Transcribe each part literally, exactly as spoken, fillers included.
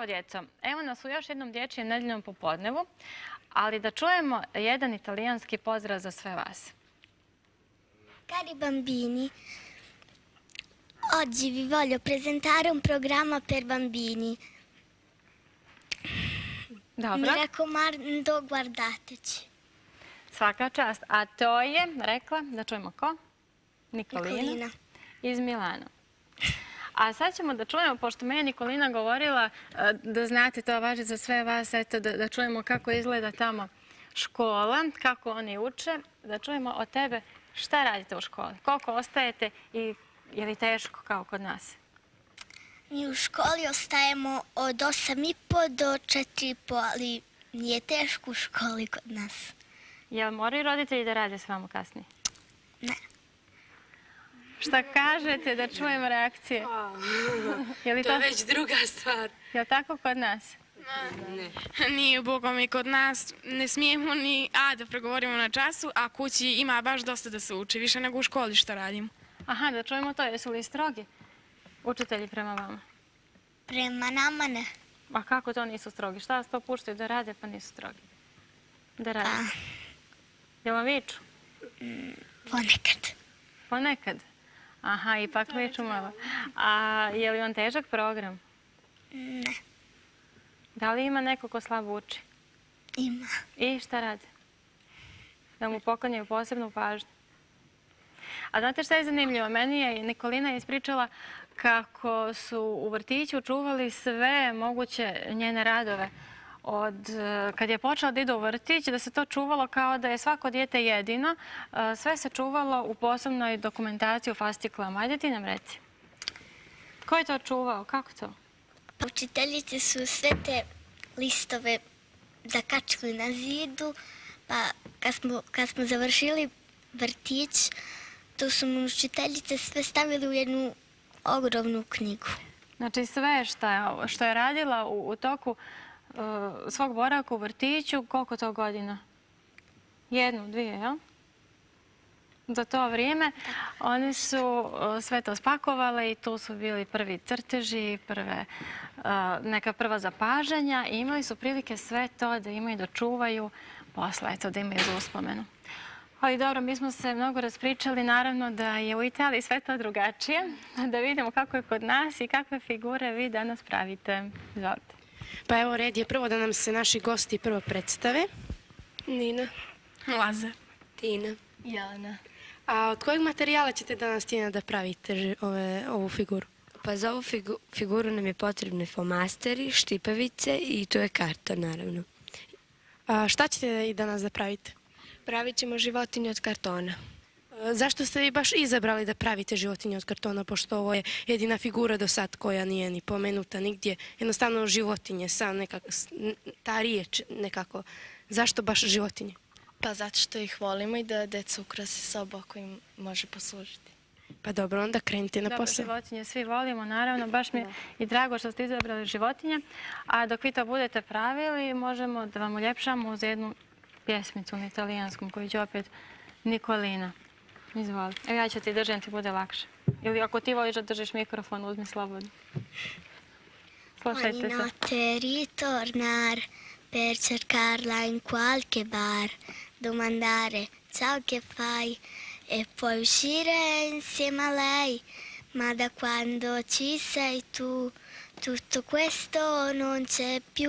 Zdravo, djeco. Evo nas u još jednom dječjem nedeljnom popodnevu, ali da čujemo jedan italijanski pozdrav za sve vas. Cari bambini, oggi vi voglio presentare un programma per bambini. Dobro. Mi raccomando, guardateci. Svaka čast. A to je, rekla, da čujemo ko? Nikolina. Nikolina. Iz Milana. A sad ćemo da čujemo, pošto me je Nikolina govorila, da znate, to važi za sve vas, eto, da, da čujemo kako izgleda tamo škola, kako oni uče, da čujemo od tebe šta radite u školi, koliko ostajete i je li teško kao kod nas? Mi u školi ostajemo od osam i po do četiri i po, ali nije teško u školi kod nas. Jel moraju roditelji da rade s vama kasnije? Ne. Šta kažete da čujemo reakcije? To je već druga stvar. Je li tako kod nas? Ne. Nije, Bogom, i kod nas ne smijemo ni A da pregovorimo na času, a kući ima baš dosta da se uči, više nego u školi što radimo. Aha, da čujemo to. Jesu li strogi učitelji prema vama? Prema nama ne. A kako to nisu strogi? Šta vas to puštaju da rade pa nisu strogi? Da rade? Jel vam viču? Ponekad. Ponekad? Aha, ipak viču malo. A je li vam težak program? Ne. Da li ima neko ko slabo uči? Ima. I šta rade? Da mu poklanjaju posebnu pažnju. A znate šta je zanimljivo? Meni je Nikolina ispričala kako su u vrtiću čuvali sve moguće njene radove. Od kad je počela da ide u vrtić, da se to čuvalo kao da je svako dijete jedino. Sve se čuvalo u posebnoj dokumentaciji u fasciklama. Ajde ti nam reci. Ko je to čuvao? Kako to? Učiteljice su sve te listove zakačili na zidu, pa kad smo, kad smo završili vrtić, tu su mu učiteljice sve stavili u jednu ogromnu knjigu. Znači sve što je, što je radila u, u toku uh, svog boravka u vrtiću, koliko to godina? Jednu, dvije, jel? Za to vrijeme oni su uh, sve to spakovale i tu su bili prvi crteži, prve, uh, neka prva zapažanja i imali su prilike sve to da imaju da čuvaju posle, eto, da imaju za uspomenu. Ali dobro, mi smo se mnogo raspričali, naravno da je u Italiji sve to drugačije, da vidimo kako je kod nas i kakve figure vi danas pravite. Izvolite. Pa evo, red je prvo da nam se naši gosti prvo predstave. Nina. Lazar. Tina. Jana. A od kojeg materijala ćete danas, Tina, da pravite ove, ovu figuru? Pa za ovu figu, figuru nam je potrebne flomasteri, štipavice i tu je karton, naravno. A šta ćete i danas da pravite? Pravit ćemo životinje od kartona. E, zašto ste vi baš izabrali da pravite životinje od kartona, pošto ovo je jedina figura do sad koja nije ni pomenuta nigdje? Jednostavno životinje, sam nekako, ta riječ nekako. Zašto baš životinje? Pa zato što ih volimo i da deca ukrase sobu ako im može poslužiti. Pa dobro, onda krenite na posao. Dobro, životinje svi volimo, naravno. Baš mi je i drago što ste izabrali životinje. A dok vi to budete pravili, možemo da vam uljepšamo uz jednu pjesmicu na italijanskom koju će opet Nikolina. Izvoli. Evo ja ću ti držati, ti bude lakše. Ili ako ti voliš da držiš mikrofon, uzmi slobodno. Slušajte se. Ogni notte ritornar per cercarla in qualche bar, domandare ciao che fai e poi uscire insieme a lei, ma da quando ci sei tu tutto questo non c'è più.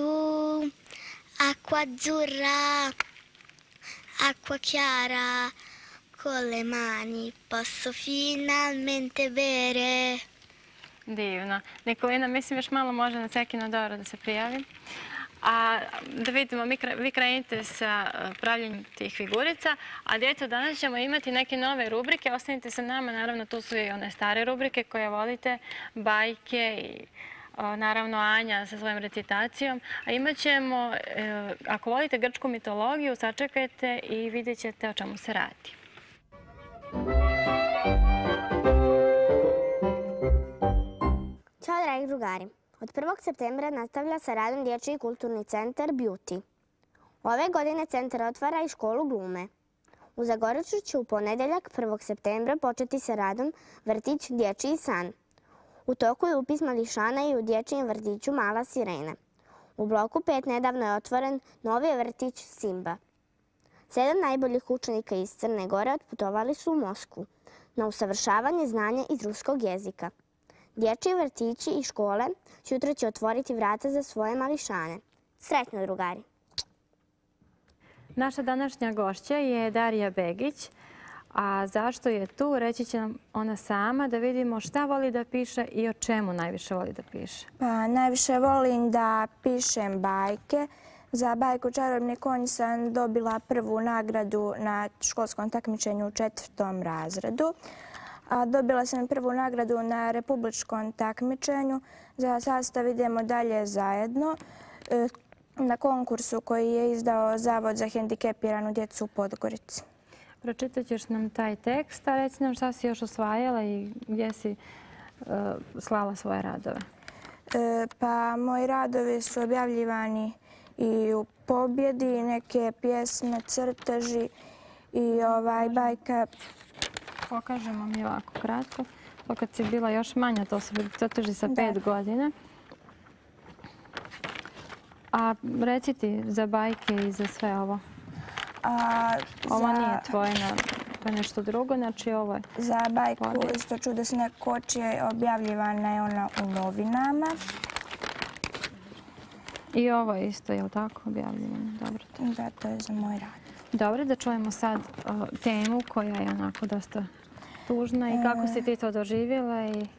Acqua azzurra, acqua chiara, con le mani posso finalmente bere. Divno. Nikolina, mislim još malo može na Cekino Doro da se prijavi. A da vidimo, vi krenite sa pravljenjem tih figurica, a djeco, danas ćemo imati neke nove rubrike. Ostanite sa nama, naravno tu su i one stare rubrike koje volite, bajke i naravno Anja sa svojom recitacijom. A imat ćemo, ako volite grčku mitologiju, sačekajte i vidjet ćete o čemu se radi. Ćao, dragi drugari. Od prvog septembra nastavlja sa radom Dječji kulturni centar Beauty. Ove godine centar otvara i školu glume. U Zagoreču će u ponedjeljak prvog septembra početi sa radom vrtić Dječji san. U toku je upis mališana i u dječjem vrtiću Mala sirena. U bloku pet nedavno je otvoren novi vrtić Simba. Sedam najboljih učenika iz Crne Gore otputovali su u Moskvu na usavršavanje znanja iz ruskog jezika. Dječji vrtići i škole sutra će otvoriti vrata za svoje mališane. Sretno, drugari! Naša današnja gošća je Darija Begić. A zašto je tu, reći će nam ona sama, da vidimo šta voli da piše i o čemu najviše voli da piše. Pa, najviše volim da pišem bajke. Za bajku Čarobni konj sam dobila prvu nagradu na školskom takmičenju u četvrtom razredu. A dobila sam prvu nagradu na republičkom takmičenju za sastav Idemo dalje zajedno na konkursu koji je izdao Zavod za hendikepiranu djecu u Podgorici. Pročitat ćeš nam taj tekst, a reci nam šta si još osvajala i gdje si slala svoje radove. Pa, moji radovi su objavljivani i u Pobjedi, neke pjesme, crteži i ovaj bajka. Pokažemo mi ovako kratko. To kad si bila još manja, to su bili crteži sa pet godina. A reci ti za bajke i za sve ovo. Ovo nije tvoje, to je nešto drugo, znači ovo je... Za bajku isto Čudesne kočije objavljivana je ona u novinama. I ovo je isto, je li tako, objavljivano? Dobro. Da, to je za moj rad. Dobro, da čujemo sad temu koja je onako dosta tužna i kako si ti to doživjela i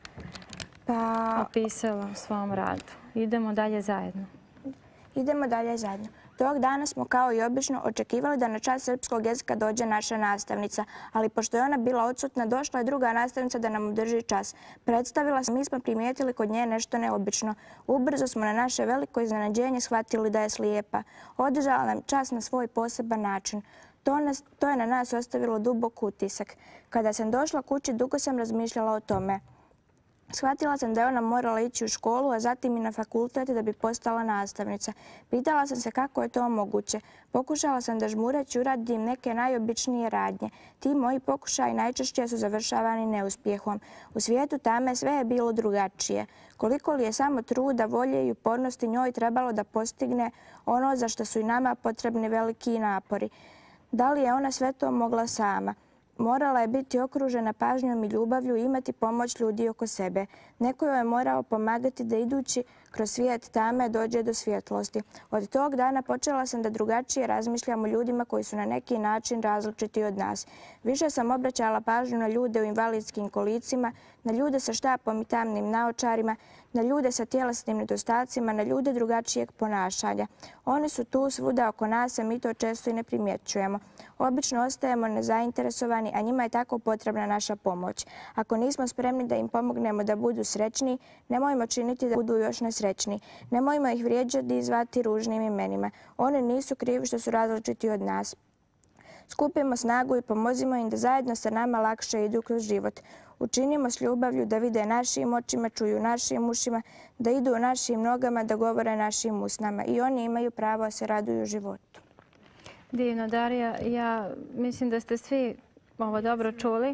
opisala u svom radu. Idemo dalje zajedno. Idemo dalje zajedno. Tog dana smo kao i obično očekivali da na čas srpskog jezika dođe naša nastavnica, ali pošto je ona bila odsutna, došla je druga nastavnica da nam održi čas. Predstavila se, mi smo primijetili kod nje nešto neobično. Ubrzo smo na naše veliko iznenađenje shvatili da je slijepa. Održala nam čas na svoj poseban način. To, nas, to je na nas ostavilo dubok utisak. Kada sam došla kući, dugo sam razmišljala o tome. Shvatila sam da je ona morala ići u školu, a zatim i na fakultet da bi postala nastavnica. Pitala sam se kako je to moguće. Pokušala sam da žmureći uradim neke najobičnije radnje. Ti moji pokušaji najčešće su završavani neuspjehom. U svijetu tame sve je bilo drugačije. Koliko li je samo truda, volje i upornosti njoj trebalo da postigne ono za što su i nama potrebni veliki napori. Da li je ona sve to mogla sama? Morala je biti okružena pažnjom i ljubavlju i imati pomoć ljudi oko sebe. Neko joj je morao pomagati da idući kroz svijet tame dođe do svjetlosti. Od tog dana počela sam da drugačije razmišljam o ljudima koji su na neki način različiti od nas. Više sam obraćala pažnju na ljude u invalidskim kolicima, na ljude sa štapom i tamnim naočarima, na ljude sa tjelesnim nedostacima, na ljude drugačijeg ponašanja. Oni su tu svuda oko nas, a mi to često i ne primjećujemo. Obično ostajemo nezainteresovani, a njima je tako potrebna naša pomoć. Ako nismo spremni da im pomognemo da budu srećni, nemojmo činiti da budu još nesrećni. Nemojmo ih vrijeđati i zvati ružnim imenima. Oni nisu krivi što su različiti od nas. Skupimo snagu i pomozimo im da zajedno sa nama lakše idu kroz život. Učinimo s ljubavlju da vide našim očima, čuju našim ušima, da idu u našim nogama, da govore našim usnama. I oni imaju pravo da se raduju životu. Divno, Darija. Ja mislim da ste svi ovo dobro čuli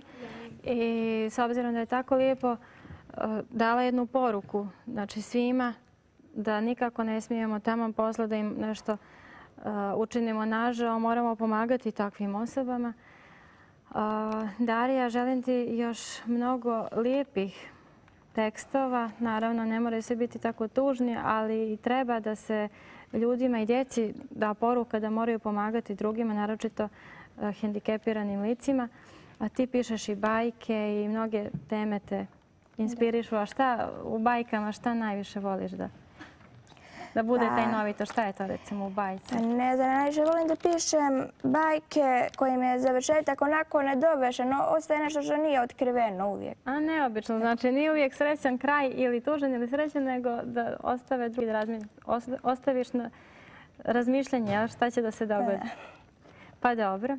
i s obzirom da je tako lijepo dala jednu poruku, znači svima, da nikako ne smijemo tamo posla da im nešto učinimo nažao, moramo pomagati takvim osobama. Darija, želim ti još mnogo lijepih tekstova. Naravno, ne moraju svi biti tako tužni, ali treba da se ljudima i djeci da poruka da moraju pomagati drugima, naročito hendikepiranim licima. A ti pišeš i bajke i mnoge teme te inspirišu. A šta u bajkama, šta najviše voliš da da bude tajnovito? Šta je to recimo u bajci? Ne znam, najviše volim da pišem bajke kojim je završetak onako nedovršen, ostaje nešto što nije otkriveno uvijek. A neobično, znači nije uvijek srećan kraj ili tužan ili srećan, nego da ostave drugi razmišljanje. Ostaviš na razmišljanje šta će da se dogodi. Pa dobro.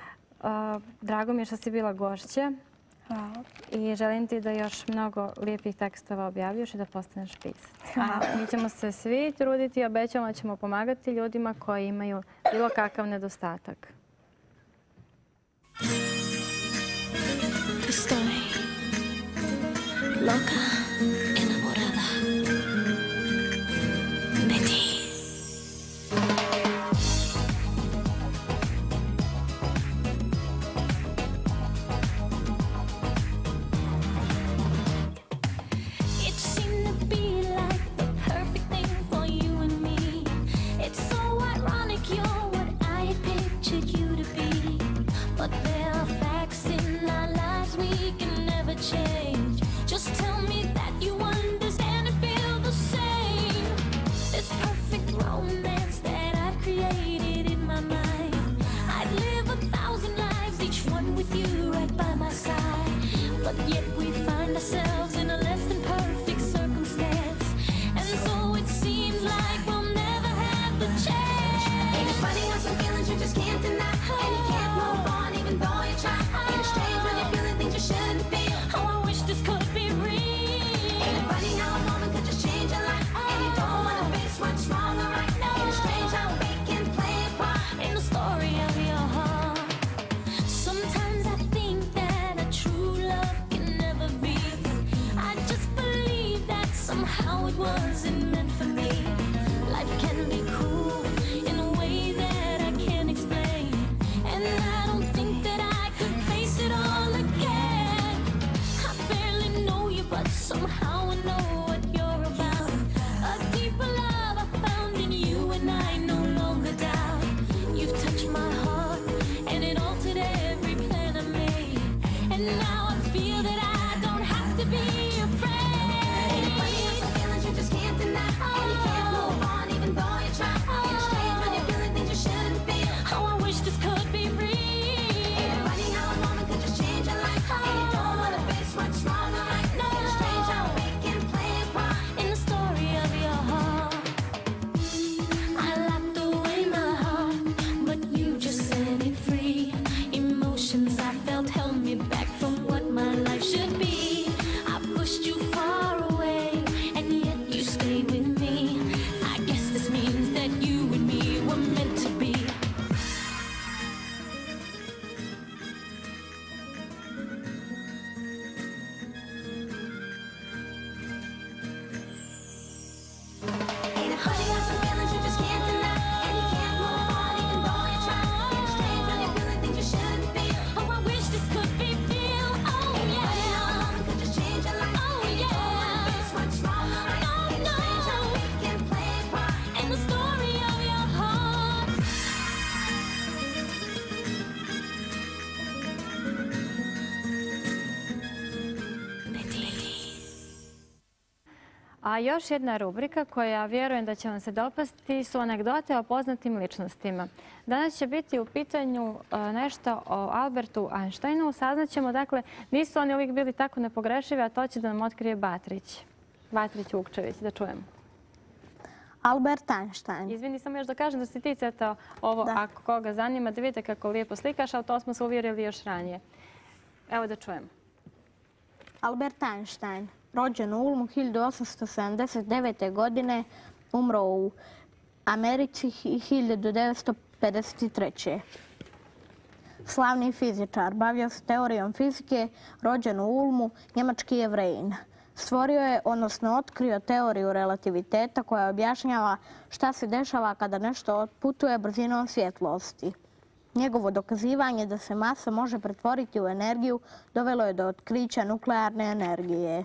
Drago mi je što si bila gošća. Hvala. I želim ti da još mnogo lijepih tekstova objavljuš i da postaneš pisac. Mi ćemo se svi truditi i obećamo da ćemo pomagati ljudima koji imaju bilo kakav nedostatak. Estoy loca, enamorada de ti. wanted you to be. But there are facts in our lives we can never change. Just tell me that you understand and feel the same. This perfect romance that I've created in my mind, I'd live a thousand lives, each one with you right by my side. But yet we find ourselves in a less than perfect circumstance, and so it seems like we'll never have the chance. Ain't it funny how some feelings you just can't deny, and you can't move on even though you try. Ain't it strange when you're feeling things you shouldn't feel? Oh, I wish this could be real. Ain't it funny how a moment could just change your life, and you don't want to face what's wrong or right? Ain't it strange how we can play a part in the story of your heart? Sometimes I think that a true love can never be. I just believe that somehow it wasn't meant for me. Life can be cruel in a way that I can't explain, and I don't think that I could face it all again. I barely know you, but somehow I know what you're about. A deeper love I found in you, and I no longer doubt. You've touched my heart, and it altered every plan I made, and now I feel that I don't have to be afraid. Ain't it funny how some feelings you just can't deny, and you can't move on even though you try. Ain't it strange when you're feeling things you shouldn't feel? Oh, I wish this could be real. Ain't it funny how a moment could just change your life, and you don't want to face what's wrong or right? Ain't it strange how we can play a part in the story of your heart? I locked away my heart, but you just set it free. Emotions I felt held me back from what my life should be. I pushed you far away, and yet you stayed with me. I guess this means that you and me were meant to be. Ain't it funny how some feelings you just can't deny, and you can't move on even though you try. Ain't it strange when you're feeling things you shouldn't feel? Oh, I wish this could be real. Oh, ain't it funny how a moment could just change your life? Oh, and you don't want to face what's wrong or right? Ain't it strange how we can play a part in the story of your heart? A još jedna rubrika koja vjerujem da će vam se dopasti su anegdote o poznatim ličnostima. Danas će biti u pitanju e, nešto o Albertu Einsteinu. Saznaćemo, dakle, nisu oni uvijek bili tako nepogrešivi, a to će da nam otkrije Batrić. Batrić Vukčević, da čujemo. Albert Einstein. Izvini, samo još da kažem da si ti crtao ovo, Da. ako koga zanima, da vidite kako lijepo slikaš, ali to smo se uvjerili još ranije. Evo da čujemo. Albert Einstein, rođen u Ulmu hiljadu osamsto sedamdeset devete. godine, umro u Americi hiljadu devetsto pedeset treće. Slavni fizičar, bavio se teorijom fizike, rođen u Ulmu, njemački Jevrejin. Stvorio je, odnosno otkrio teoriju relativiteta koja objašnjava šta se dešava kada nešto otputuje brzinom svjetlosti. Njegovo dokazivanje da se masa može pretvoriti u energiju dovelo je do otkrića nuklearne energije.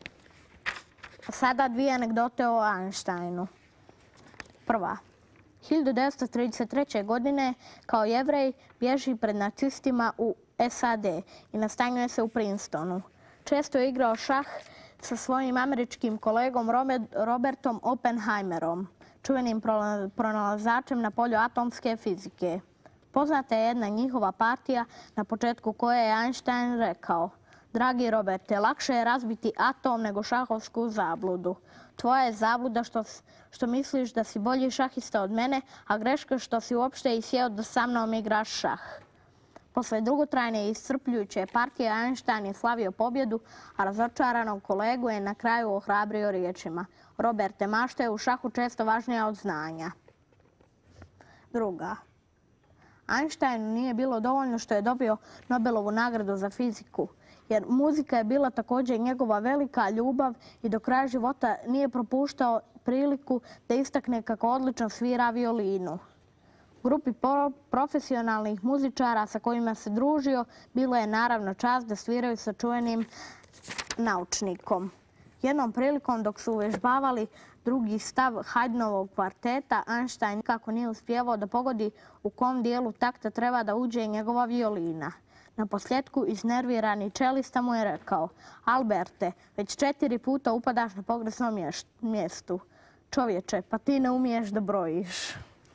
Sada dvije anegdote o Einsteinu. Prva. hiljadu devetsto trideset treće. godine kao Jevrej bježi pred nacistima u S A D i nastanjuje se u Princetonu. Često je igrao šah sa svojim američkim kolegom Robertom Oppenheimerom, čuvenim pronalazačem na polju atomske fizike. Poznata je jedna njihova partija na početku koje je Einstein rekao: "Dragi Roberte, lakše je razbiti atom nego šahovsku zabludu. Tvoja je zabluda što, što misliš da si bolji šahista od mene, a greška što si uopšte i sjeo da sa mnom igraš šah." Posle dugotrajne i iscrpljujuće partije Einstein je slavio pobjedu, a razočaranog kolegu je na kraju ohrabrio riječima: "Roberte, mašta je u šahu često važnija od znanja." Druga. Einsteinu nije bilo dovoljno što je dobio Nobelovu nagradu za fiziku, jer muzika je bila također njegova velika ljubav i do kraja života nije propuštao priliku da istakne kako odlično svira violinu. Grupi profesionalnih muzičara sa kojima se družio bilo je naravno čast da sviraju sa čuvenim naučnikom. Jednom prilikom dok su uvežbavali drugi stav Haydnovog kvarteta, Einstein kako nije uspijevao da pogodi u kom dijelu takta treba da uđe njegova violina. Na posljedku iznervirani čelista mu je rekao: Alberte, već četiri puta upadaš na pogrešnom mjestu. Čovječe, pa ti ne umiješ da brojiš.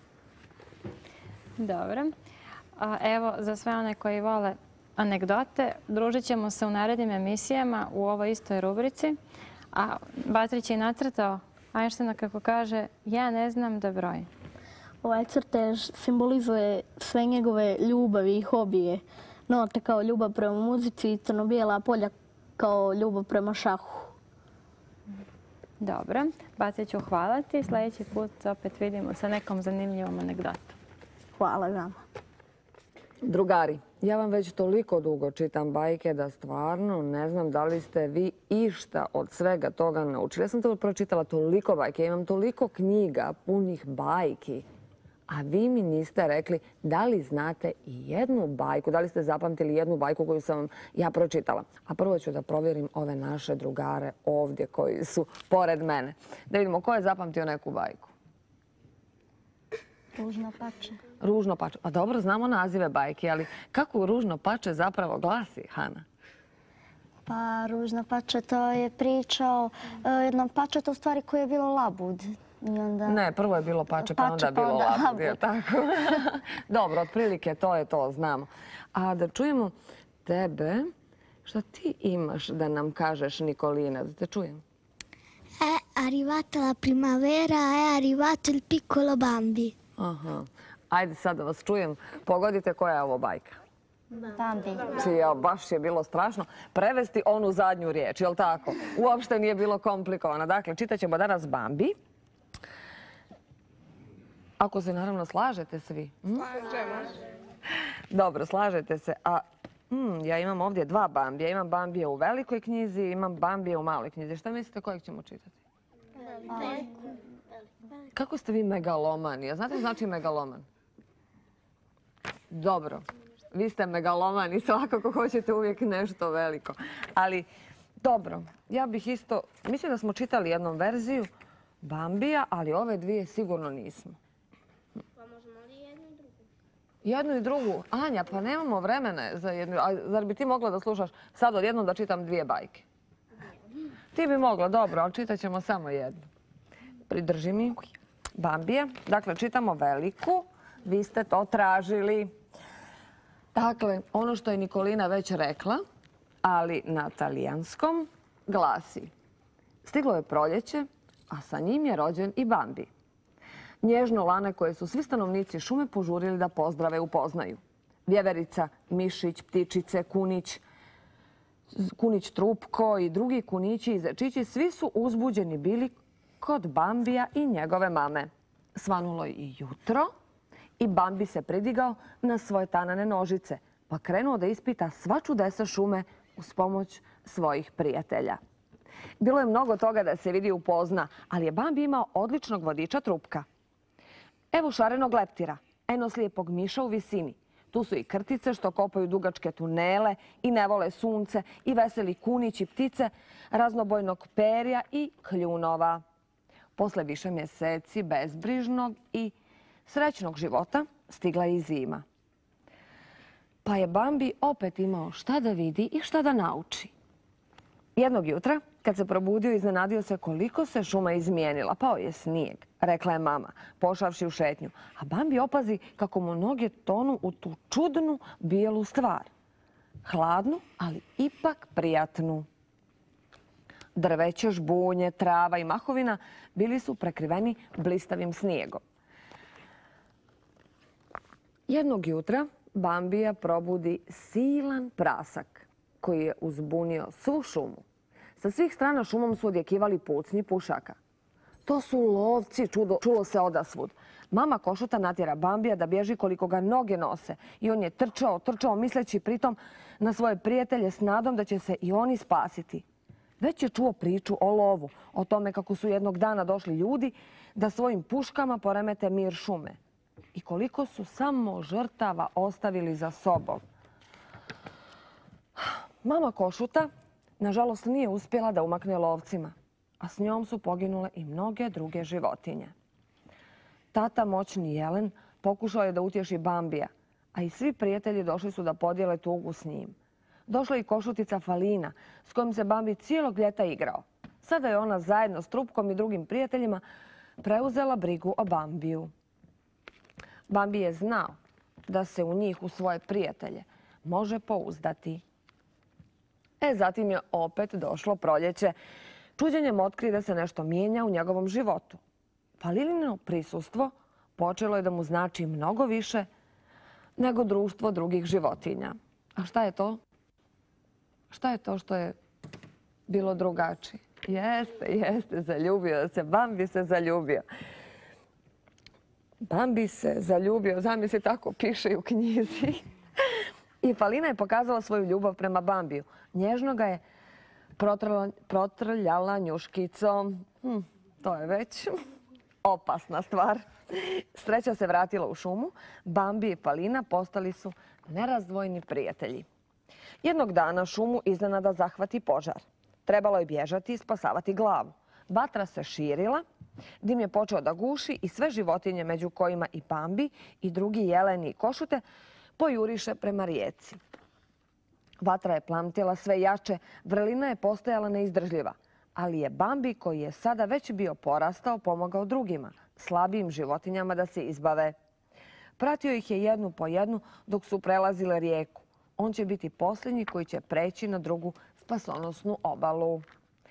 Dobro. Evo, za sve one koji vole anegdote, družit ćemo se u narednim emisijama u ovoj istoj rubrici. A Batrić je nacrtao Einsteina kako kaže: ja ne znam da brojim. Ovaj crtež simbolizuje sve njegove ljubavi i hobije. Note kao ljubav prema muzici i crno-bijela polja kao ljubav prema šahu. Dobro. Batriću, hvala ti. Sljedeći put opet vidimo sa nekom zanimljivom anegdotom. Hvala vam. Drugari, ja vam već toliko dugo čitam bajke da stvarno ne znam da li ste vi išta od svega toga naučili. Ja sam to pročitala toliko bajke, imam toliko knjiga punih bajki, a vi mi niste rekli da li znate i jednu bajku, da li ste zapamtili jednu bajku koju sam vam ja pročitala. A prvo ću da provjerim ove naše drugare ovdje koji su pored mene. Da vidimo ko je zapamtio neku bajku. Ružno pače. Ružno pače. A dobro, znamo nazive bajke, ali kako ružno pače zapravo glasi, Hana? Pa ružno pače to je pričao jednom pačetu u stvari koji je bilo labud. Ne, prvo je bilo pače, pa onda je bilo labud. Dobro, otprilike to je to, znamo. A da čujemo tebe, šta ti imaš da nam kažeš, Nikolina, da te čujem? È arrivata la primavera, è arrivato il piccolo Bambi. Aha. Ajde sad da vas čujem. Pogodite koja je ovo bajka. Bambi. Ja, baš je bilo strašno prevesti onu zadnju riječ, je li tako? Uopšte nije bilo komplikovano. Dakle, čitat ćemo danas Bambi. Ako se naravno slažete svi. Slažemo. Dobro, slažete se. A ja imam ovdje dva Bambija. Imam Bambije u velikoj knjizi, imam Bambije u maloj knjizi. Šta mislite kojeg ćemo čitati? Veliku. Kako ste vi megalomani? A znate znači megaloman? Dobro, vi ste megalomani, svakako hoćete uvijek nešto veliko. Ali, dobro, ja bih isto, mislim da smo čitali jednom verziju Bambija, ali ove dvije sigurno nismo. Pa možemo li jednu i drugu? Jednu i drugu? Anja, pa nemamo vremena za jednu. A zar bi ti mogla da slušaš sad odjednom da čitam dvije bajke? Ti bi mogla, dobro, ali čitat ćemo samo jednu. Pridrži mi Bambija. Dakle, čitamo veliku. Vi ste to tražili. Dakle, ono što je Nikolina već rekla, ali na talijanskom, glasi: stiglo je proljeće, a sa njim je rođen i Bambi. Nježno lane koje su svi stanovnici šume požurili da pozdrave upoznaju. Vjeverica, mišić, ptičice, kunić, kunić Trupko i drugi kunići i zečići, svi su uzbuđeni bili kod Bambija i njegove mame. Svanulo je i jutro i Bambi se pridigao na svoje tanane nožice, pa krenuo da ispita sva čudesa šume uz pomoć svojih prijatelja. Bilo je mnogo toga da se vidi i upozna, ali je Bambi imao odličnog vodiča Trupka. Evo šarenog leptira, eno slijepog miša u visini. Tu su i krtice što kopaju dugačke tunele i ne vole sunce, i veseli kunići ptice, raznobojnog perja i kljunova. Posle više mjeseci bezbrižnog i srećnog života stigla je i zima. Pa je Bambi opet imao šta da vidi i šta da nauči. Jednog jutra, kad se probudio, iznenadio se koliko se šuma izmijenila. Pao je snijeg, rekla je mama, pošavši u šetnju. A Bambi opazi kako mu noge tonu u tu čudnu bijelu stvar. Hladnu, ali ipak prijatnu. Drveće, žbunje, trava i mahovina bili su prekriveni blistavim snijegom. Jednog jutra Bambija probudi silan prasak koji je uzbunio svu šumu. Sa svih strana šumom su odjekivali pucnji pušaka. To su lovci, čudo, čulo se odasvud. Mama košuta natjera Bambija da bježi koliko ga noge nose. I on je trčao, trčao, misleći pritom na svoje prijatelje s nadom da će se i oni spasiti. Već je čuo priču o lovu, o tome kako su jednog dana došli ljudi da svojim puškama poremete mir šume. I koliko su samo žrtava ostavili za sobom. Mama košuta nažalost, nije uspjela da umakne lovcima, a s njom su poginule i mnoge druge životinje. Tata, moćni jelen, pokušao je da utješi Bambija, a i svi prijatelji došli su da podijele tugu s njim. Došla i košutica Falina, s kojom se Bambi cijelog ljeta igrao. Sada je ona zajedno s Trupkom i drugim prijateljima preuzela brigu o Bambiju. Bambi je znao da se u njih, u svoje prijatelje, može pouzdati. E, zatim je opet došlo proljeće. Čuđenjem otkrije da se nešto mijenja u njegovom životu. Falinino prisustvo počelo je da mu znači mnogo više nego društvo drugih životinja. A šta je to? Šta je to što je bilo drugačije? Jeste, jeste, zaljubio se. Bambi se zaljubio. Bambi se zaljubio, zamisli, tako piše i u knjizi. I Falina je pokazala svoju ljubav prema Bambiju. Nježno ga je protrla, protrljala njuškicom. Hm, to je već opasna stvar. Sreća se vratila u šumu. Bambi i Falina postali su nerazdvojni prijatelji. Jednog dana šumu iznenada zahvati požar. Trebalo je bježati i spasavati glavu. Vatra se širila, dim je počeo da guši i sve životinje, među kojima i Bambi i drugi jeleni i košute, pojuriše prema rijeci. Vatra je plamtila sve jače, vrlina je postajala neizdržljiva. Ali je Bambi, koji je sada već bio porastao, pomogao drugima, slabijim životinjama da se izbave. Pratio ih je jednu po jednu dok su prelazile rijeku. On će biti posljednji koji će preći na drugu spasonosnu obalu.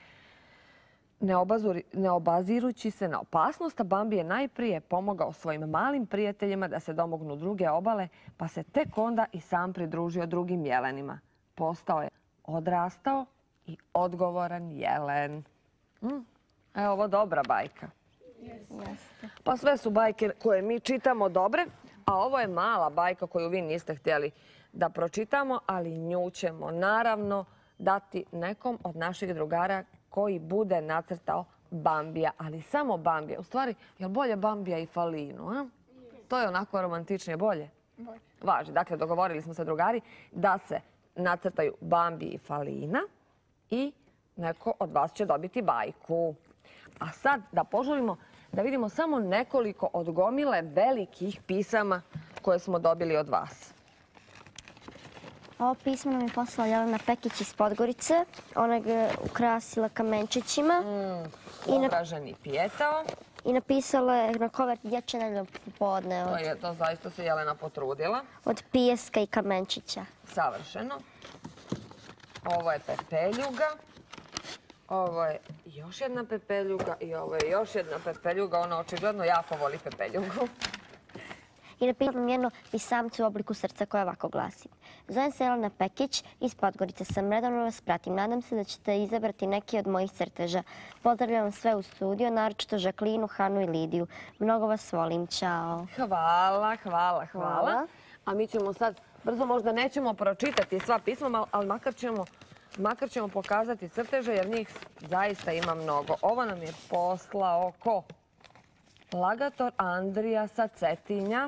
Ne obazirući se na opasnost, Bambi je najprije pomogao svojim malim prijateljima da se domognu druge obale, pa se tek onda i sam pridružio drugim jelenima. Postao je odrastao i odgovoran jelen. Mm. Evo, ovo dobra bajka. Pa sve su bajke koje mi čitamo dobre, a ovo je mala bajka koju vi niste htjeli da pročitamo, ali nju ćemo naravno dati nekom od naših drugara koji bude nacrtao Bambija, ali samo Bambija. U stvari, je li bolje Bambija i Falinu? A? To je onako romantičnije, bolje? Bolje. Važi. Dakle, dogovorili smo se, drugari, da se nacrtaju Bambi i Falina i neko od vas će dobiti bajku. A sad da požurimo da vidimo samo nekoliko od gomile velikih pisama koje smo dobili od vas. Ovo pismo nam je poslala Jelena Pekić iz Podgorice. Ona ga ukrasila kamenčićima. Mm, obraženi pijetao. I napisala je na kover dječje nedeljno popodne. To je to, zaista se Jelena potrudila. Od pijeska i kamenčića. Savršeno. Ovo je pepeljuga. Ovo je još jedna pepeljuga i ovo je još jedna pepeljuga. Ona očigledno jako voli pepeljugu. I napisala nam jedno pisamce u obliku srca koje ovako glasi. Zovem se Jelena Pekić, iz Podgorice sam, redovno vas pratim. Nadam se da ćete izabrati neki od mojih crteža. Pozdravljam sve u studiju, naročito Žaklinu, Hanu i Lidiju. Mnogo vas volim, čao. Hvala, hvala, hvala. A mi ćemo sad, brzo možda nećemo pročitati sva pisma, ali makar ćemo, makar ćemo pokazati crteže, jer njih zaista ima mnogo. Ovo nam je poslao ko? Lagator Andrija sa Cetinja.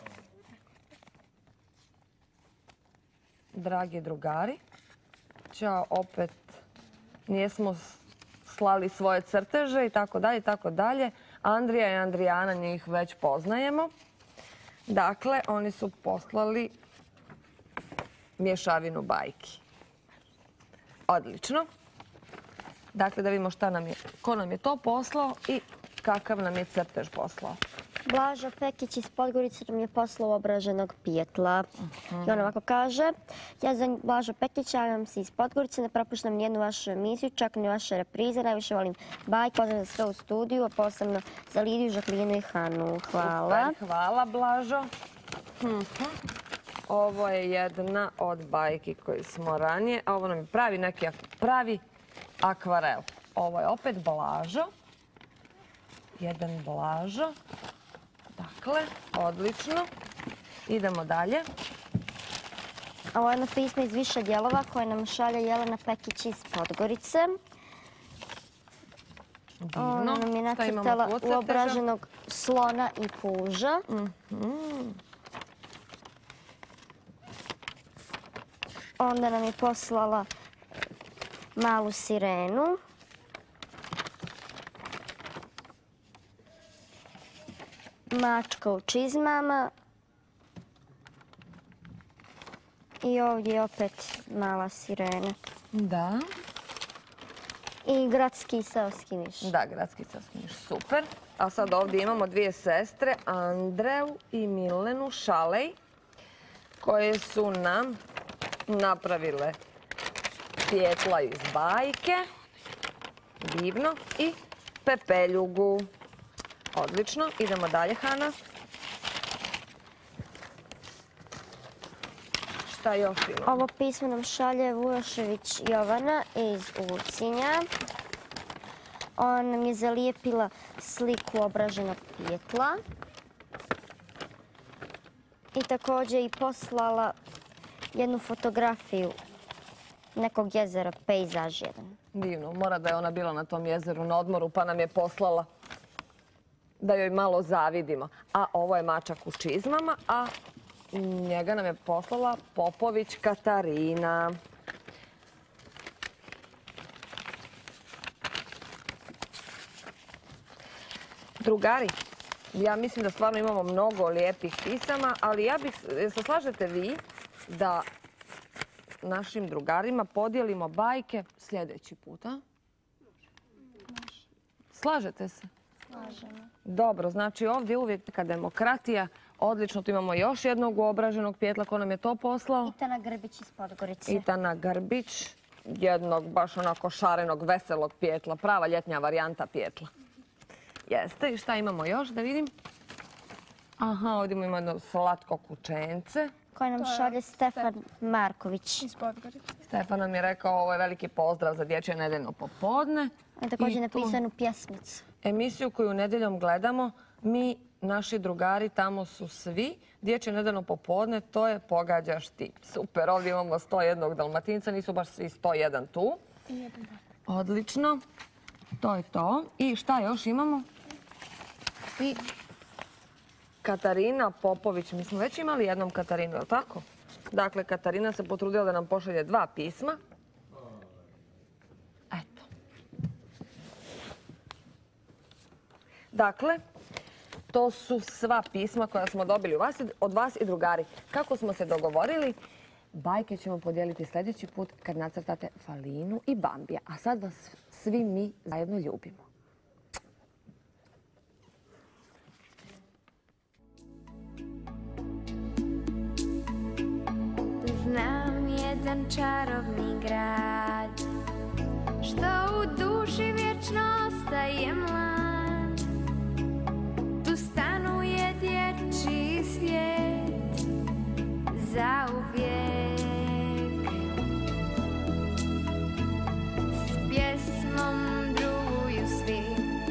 Dragi drugari, ćao, opet nijesmo slali svoje crteže i tako dalje i tako dalje. Andrija i Andrijana, njih već poznajemo. Dakle, oni su poslali mješavinu bajki. Odlično. Dakle, da vidimo šta nam je, ko nam je to poslao i kakav nam je crtež poslao. Blaža Pekić iz Podgorice nam je poslao obraženog pijetla. I on ovako kaže, ja za Blaža Pekić, javljam se iz Podgorice, ne propuštam nijednu vašu emisiju, čak ni vaše reprize, najviše volim bajke, pozdravljam sve u studiju, a posebno za Lidiju, Žaklinu i Hanu. Hvala. Super, hvala Blažo. Ovo je jedna od bajki koju smo ranije, a ovo nam je pravi neki pravi akvarel. Ovo je opet Blažo. Jedan Blažo. Dakle, odlično. Idemo dalje. Ovo je jedno pismo iz više dijelova koje nam šalje Jelena Pekić iz Podgorice. Ona nam je nacrtala uobraženog slona i puža. Onda nam je poslala malu sirenu. Mačka u čizmama. I ovdje opet mala sirena. Da. I gradski seoski miš. Da, gradski seoski miš, super. A sad ovdje imamo dvije sestre, Andreu i Milenu Šalej, koje su nam napravile pjetla iz bajke. Divno. I pepeljugu. Odlično. Idemo dalje, Hana. Šta još imamo? Ovo pismo nam šalje Vujošević Jovana iz Ulcinja. Ona nam je zalijepila sliku obraženog pjetla. I također i poslala jednu fotografiju nekog jezera, pejzaž jedan. Divno. Mora da je ona bila na tom jezeru na odmoru pa nam je poslala da joj malo zavidimo. A ovo je mačak u čizmama, a njega nam je poslala Popović Katarina. Drugari, ja mislim da stvarno imamo mnogo lijepih pisama, ali ja bih, se slažete vi da našim drugarima podijelimo bajke sljedeći put, a? Slažete se? Slažemo. Dobro, znači ovdje je uvijek neka demokratija. Odlično, tu imamo još jednog uobraženog pjetla. Ko nam je to poslao? Itana Grbić iz Podgorice. Itana Grbić, jednog baš onako šarenog, veselog pjetla. Prava ljetnja varijanta pjetla. Jeste, i šta imamo još da vidim? Aha, ovdje imamo jedno slatko kućence. Koje nam šalje Stefan Marković. Iz Podgorice. Stefan nam je rekao ovo je veliki pozdrav za dječje nedeljno popodne. On također napisanu pjesmicu. Emisiju koju nedeljom gledamo, mi, naši drugari, tamo su svi. Dječje nedeljno popodne, to je Pogađaš ti. Super, ovdje imamo sto jednog Dalmatinca, nisu baš svi sto jedan tu. Odlično. To je to. I šta još imamo? I Katarina Popović. Mi smo već imali jednom Katarinu, je li tako? Dakle, Katarina se potrudila da nam pošalje dva pisma. Eto. Dakle, to su sva pisma koja smo dobili od vas i drugari. Kako smo se dogovorili, bajke ćemo podijeliti sljedeći put kad nacrtate Falinu i Bambija. A sad vas svi mi zajedno ljubimo. Znam jedan čarobni grad, što u duši vječno ostaje mlad. Tu stanuje dječji svijet zauvijek. S pjesmom druguju svi,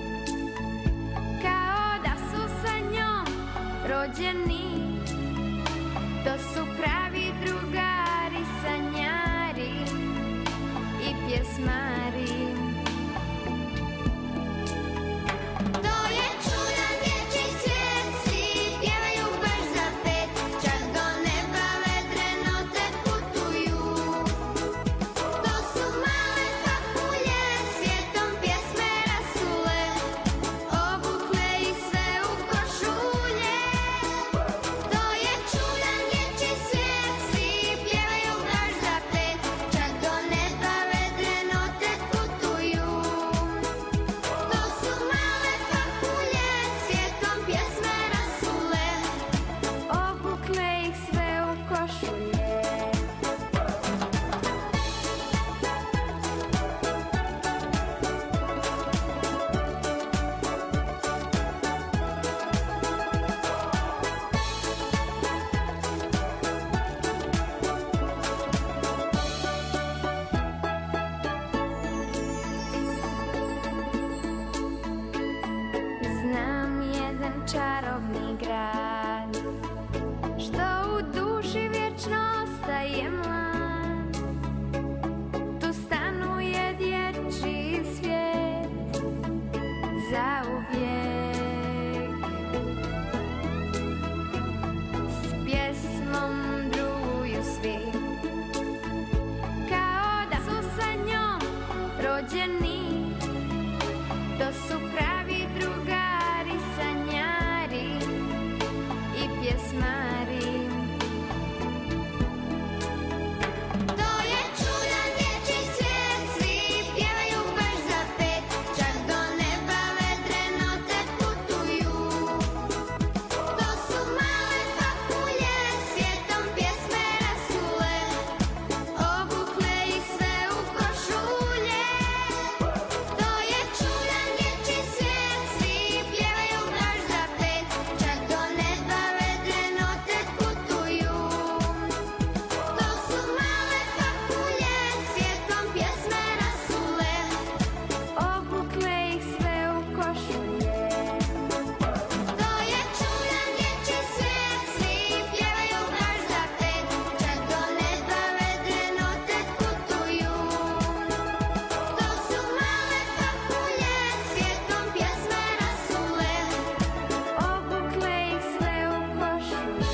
kao da su sa njom rođeni. To su pravi drugari, sanjari i pjesmari. To je čudan dječji svijet, svi pjevaju baš za pet, čak do neba vedre note putuju. To su male papulje, svijetom pjesme rasule, obukle i sve u košulje. To je čudan dječji rođeni, to su pravi drugari, sanjari i pjesmari. To je čudan dječji svijet, svi pjevaju baš za pet, čak do neba vedre note putuju. To su male papulje, svijetom pjesme rasule, obukle ih sve u košulje. To je čudan dječji svijet, svi pjevaju baš za pet, čak do neba vedre note putuju. To su male papulje, svijetom pjesme rasule, Obukle ih sve u košulje. to je čudan dječji svijet, svi pjevaju baš za pet, čak do neba vedre note putuju. To su male papulje, svijetom pjesme rasule, Obukle ih sve u košulje.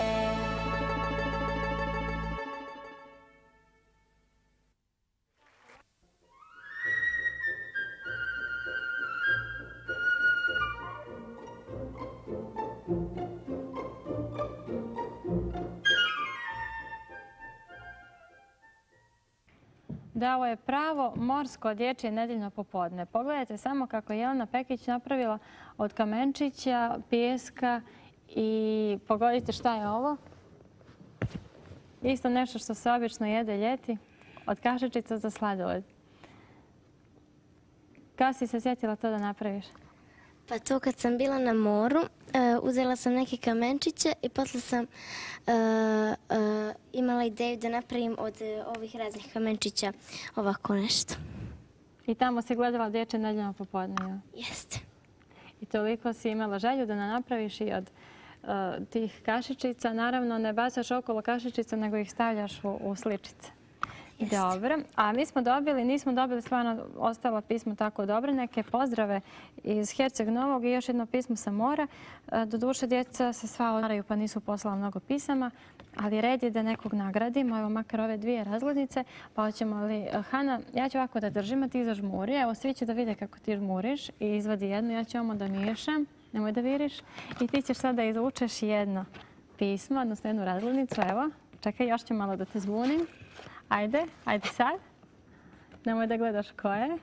Da, ovo je pravo morsko dječje nedeljno popodne. Pogledajte samo kako je Jelena Pekić napravila od kamenčića, pijeska i pogodite šta je ovo. Isto nešto što se obično jede ljeti, od kašičica za sladoled. Kako si se sjetila to da napraviš? Pa to kad sam bila na moru, e, uzela sam neke kamenčiće i posle sam e, e, imala ideju da napravim od e, ovih raznih kamenčića ovako nešto. I tamo si gledala dječje nedeljno popodne, jel? Jeste. I toliko si imala želju da napraviš i od uh, tih kašičica. Naravno, ne bacaš okolo kašičica, nego ih stavljaš u, u sličice. Jeste. Dobro. A mi smo dobili, nismo dobili stvarno ostala pismo tako dobre, neke pozdrave iz Herceg Novog i još jedno pismo sa mora. E, Doduše, djeca se sva odmaraju pa nisu poslala mnogo pisama, ali red je da nekog nagradimo. Evo makar ove dvije razglednice. Pa hoćemo li, Hana, ja ću ovako da držim, a ti zažmuri. Evo, svi će da vide kako ti žmuriš i izvadi jednu. Ja ću ovamo da miješam, nemoj da viriš. I ti ćeš sada izvučeš jedno pismo, odnosno jednu razglednicu. Evo, čekaj, još ću malo da te zbunim. Ajde, ajde sad. Nemoj da gledaš ko je.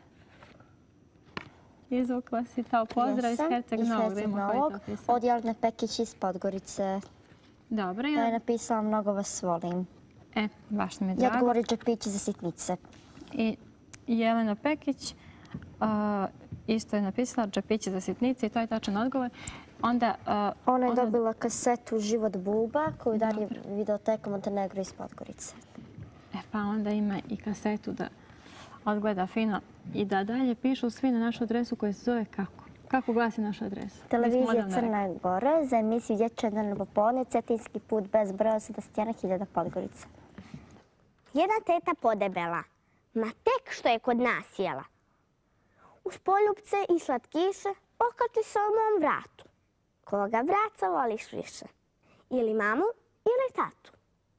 Izvukla si kao pozdrav iz Herceg Novog. Iz Herceg Novog, od Jelene Pekić iz Podgorice. Dobro. Ja je napisala mnogo vas volim. E, baš mi je I drago. odgovori džepići za sitnice. I Jelena Pekić uh, isto je napisala džepići za sitnice i to je tačan odgovor. Onda, uh, Ona je onda- dobila kasetu Život Buba koju dalje videoteka Montenegro iz Podgorice. E, pa onda ima i kasetu da odgleda fino i da dalje pišu svi na našu adresu koja se zove kako? Kako glasi naša adresa? Televizija Crna Gora za emisiju Dječje nedeljno popodne, Cetinski put bez broja sedamdeset jedna hiljada Podgorica. Jedna teta podebela, ma tek što je kod nas jela. Uz poljupce i slatkiše okači se u mom vratu. Koga vraca voliš više? Ili mamu ili tatu?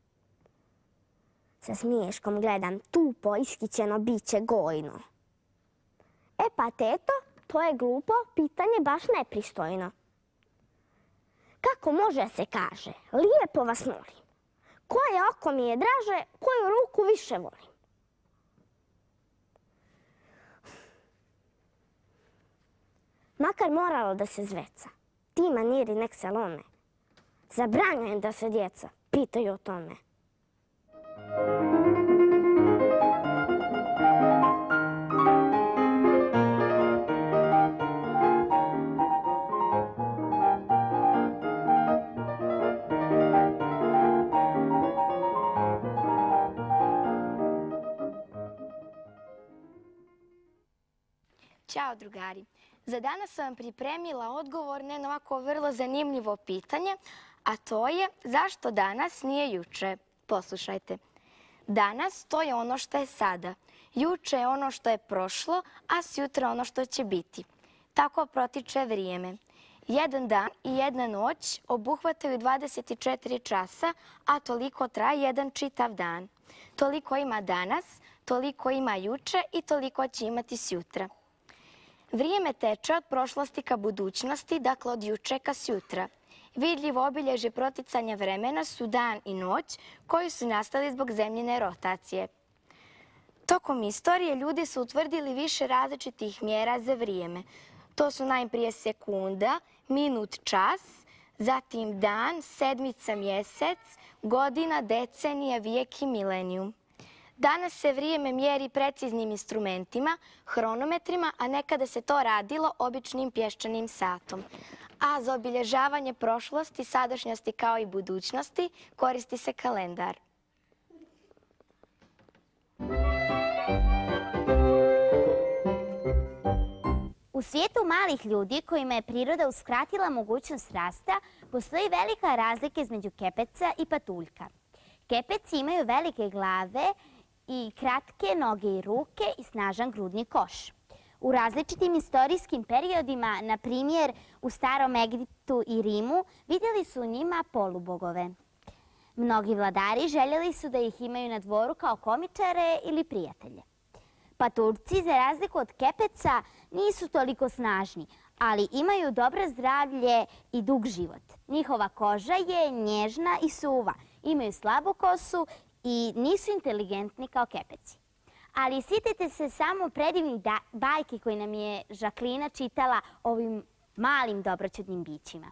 Sa smiješkom gledam tupo iskićeno biće gojno. E pa teto, to je glupo, pitanje baš nepristojno. Kako može se kaže, lijepo vas molim, koje oko mi je draže, koju ruku više volim? Makar moralo da se zveca, ti maniri nek se lome. Zabranjujem da se djeca pitaju o tome. Ćao drugari. Za danas sam vam pripremila odgovor na jedno ovako vrlo zanimljivo pitanje, a to je zašto danas nije juče? Poslušajte. Danas to je ono što je sada. Juče je ono što je prošlo, a sjutra ono što će biti. Tako protiče vrijeme. Jedan dan i jedna noć obuhvataju dvadeset četiri časa, a toliko traje jedan čitav dan. Toliko ima danas, toliko ima juče i toliko će imati sjutra. Vrijeme teče od prošlosti ka budućnosti, dakle od juče ka sjutra. Vidljivo obilježje proticanja vremena su dan i noć koji su nastali zbog zemljine rotacije. Tokom istorije ljudi su utvrdili više različitih mjera za vrijeme. To su najprije sekunda, minut, čas, zatim dan, sedmica, mjesec, godina, decenija, vijek i milenijum. Danas se vrijeme mjeri preciznim instrumentima, hronometrima, a nekada se to radilo običnim pješčanim satom. A za obilježavanje prošlosti, sadašnjosti kao i budućnosti koristi se kalendar. U svijetu malih ljudi kojima je priroda uskratila mogućnost rasta, postoji velika razlika između kepeca i patuljka. Kepeci imaju velike glave i kratke noge i ruke i snažan grudni koš. U različitim istorijskim periodima, na primjer u Starom Egiptu i Rimu, vidjeli su u njima polubogove. Mnogi vladari željeli su da ih imaju na dvoru kao komičare ili prijatelje. Patuljci, za razliku od kepeca, nisu toliko snažni, ali imaju dobro zdravlje i dug život. Njihova koža je nježna i suva, imaju slabu kosu i nisu inteligentni kao kepeci. Ali sjetite se samo predivnih bajki koje nam je Žaklina čitala ovim malim dobroćudnim bićima.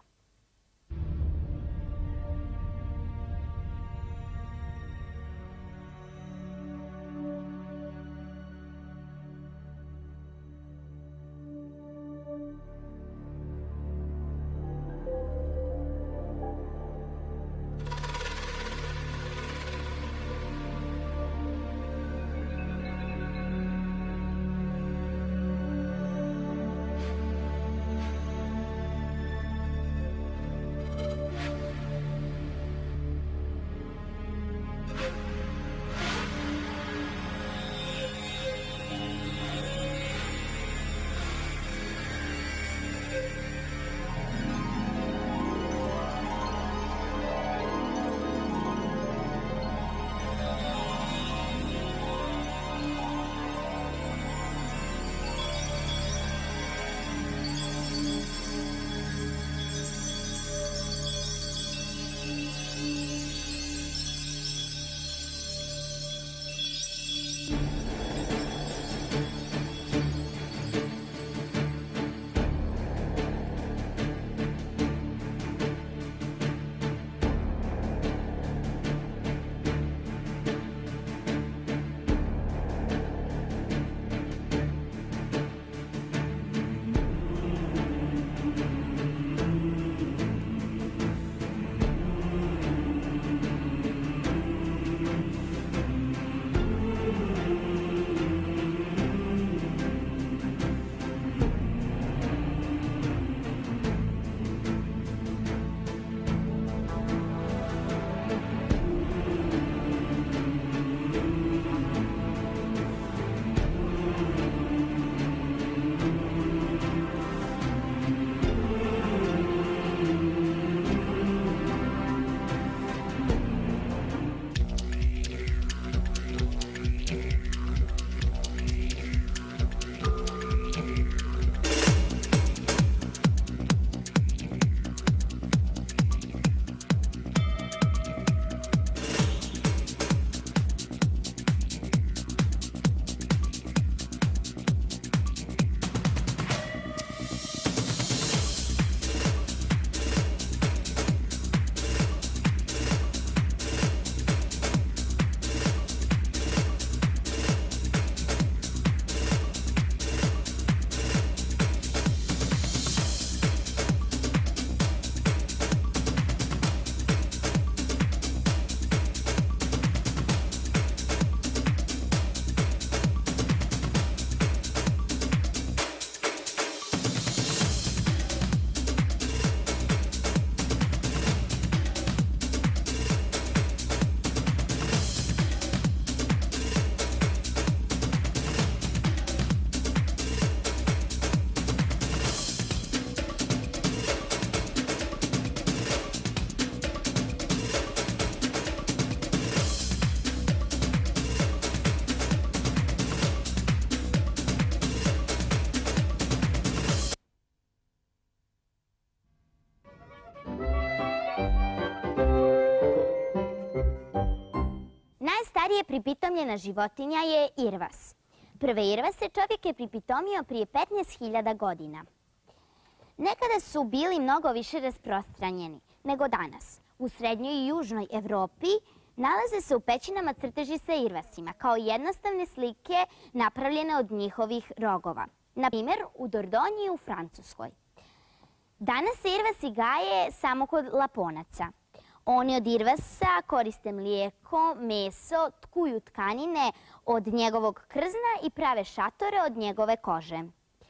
Najstarije pripitomljena životinja je irvas. Prve irvase čovjek je pripitomio prije petnaest hiljada godina. Nekada su bili mnogo više rasprostranjeni nego danas. U srednjoj i južnoj Evropi nalaze se u pećinama crteži sa irvasima, kao jednostavne slike napravljene od njihovih rogova. Na primjer, u Dordognji u Francuskoj. Danas se irvasi gaje samo kod Laponaca. Oni od irvasa koriste mlijeko, meso, tkuju tkanine od njegovog krzna i prave šatore od njegove kože.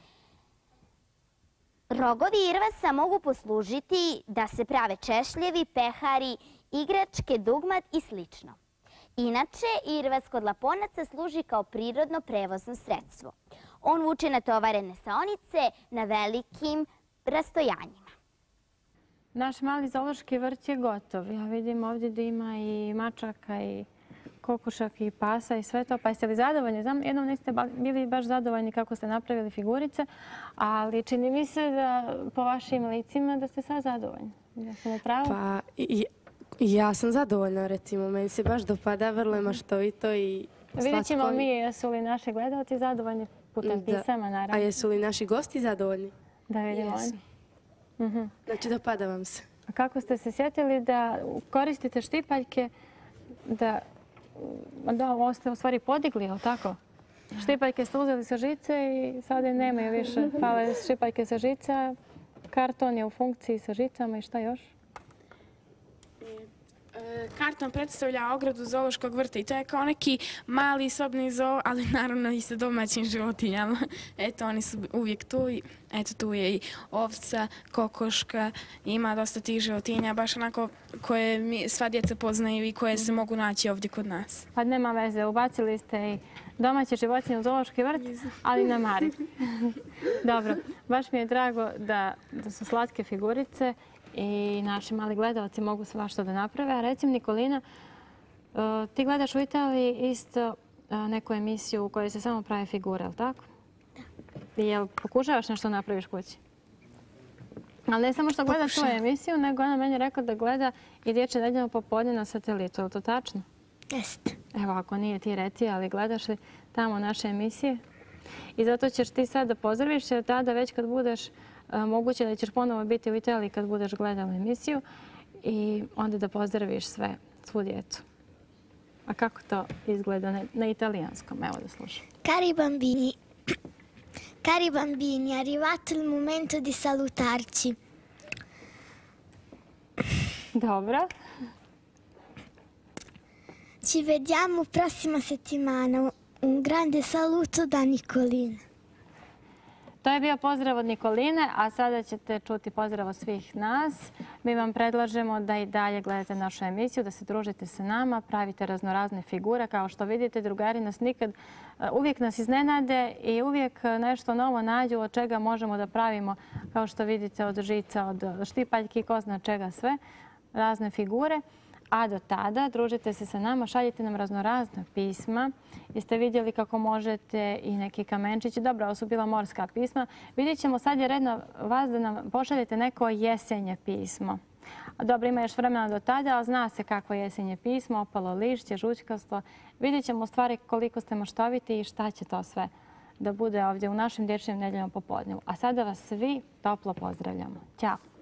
Rogovi irvasa mogu poslužiti da se prave češljevi, pehari, igračke, dugmat i sl. Inače, irvas kod Laponaca služi kao prirodno prevozno sredstvo. On vuče natovarene saonice na velikim rastojanjima. Naš mali zoološki vrt je gotov. Ja vidim ovdje da ima i mačaka i kokošaka i pasa i sve to. Pa jeste li zadovoljni? Znam, jednom niste bili baš zadovoljni kako ste napravili figurice, ali čini mi se da po vašim licima da ste sad zadovoljni. Ja sam upravo? Pa i, ja sam zadovoljna, recimo. Meni se baš dopada, vrlo je maštovito i slatko. Vidjet ćemo mi jesu li naši gledalci zadovoljni putem Da. pisama, naravno. A jesu li naši gosti zadovoljni? Da vidimo Jesu. oni. Mhm. Znači, dopada vam se. A kako ste se sjetili da koristite štipaljke, da, da ovo ste u stvari podigli, je li tako? Štipaljke ste uzeli sa žice i sada je nemaju više. Fale štipaljke sa žica, karton je u funkciji sa žicama i šta još? Karton predstavlja ogradu zoološkog vrta i to je kao neki mali sobni zoo, ali naravno i sa domaćim životinjama. Eto, oni su uvijek tu i eto tu je i ovca, kokoška, ima dosta tih životinja, baš onako koje mi sva djeca poznaju i koje se mogu naći ovdje kod nas. Pa nema veze, ubacili ste i domaće životinje u zoološki vrt, ali na mari. Dobro, baš mi je drago da, da su slatke figurice i naši mali gledalci mogu svašta da naprave. A recimo, Nikolina, ti gledaš u Italiji isto neku emisiju u kojoj se samo pravi figure, je li tako? Da. I jel pokušavaš nešto napraviš kući? Ali ne samo što gleda tu emisiju, nego ona meni rekla da gleda i Dječje nedeljno popodne na satelitu. Je li to tačno? Jeste. Evo, ako nije ti reci, ali gledaš li tamo naše emisije? I zato ćeš ti sad da pozdraviš, jer tada već kad budeš moguće da ćeš ponovo biti u Italiji kad budeš gledala emisiju i onda da pozdraviš sve, svu djecu. A kako to izgleda na, na italijanskom? Evo da slušam. Cari bambini, cari bambini, è arrivato il momento di salutarci. Dobro. Ci vediamo prossima settimana. Un grande saluto da Nicolina. To je bio pozdrav od Nikoline, a sada ćete čuti pozdrav od svih nas. Mi vam predlažemo da i dalje gledate našu emisiju, da se družite sa nama, pravite raznorazne figure. Kao što vidite, drugari nas nikad, uvijek nas iznenade i uvijek nešto novo nađu od čega možemo da pravimo, kao što vidite, od žica, od štipaljki, ko zna čega sve, razne figure. A do tada družite se sa nama, šaljite nam raznorazna pisma. Jeste vidjeli kako možete i neki kamenčići. Dobro, ovo su bila morska pisma. Vidjet ćemo, sad je red na vas da nam pošaljete neko jesenje pismo. Dobro, ima još vremena do tada, ali zna se kako jesenje pismo, opalo lišće, žućkasto. Vidjet ćemo u stvari koliko ste maštoviti i šta će to sve da bude ovdje u našem Dječjem nedeljnom popodnevu. A sada vas svi toplo pozdravljamo. Ćao!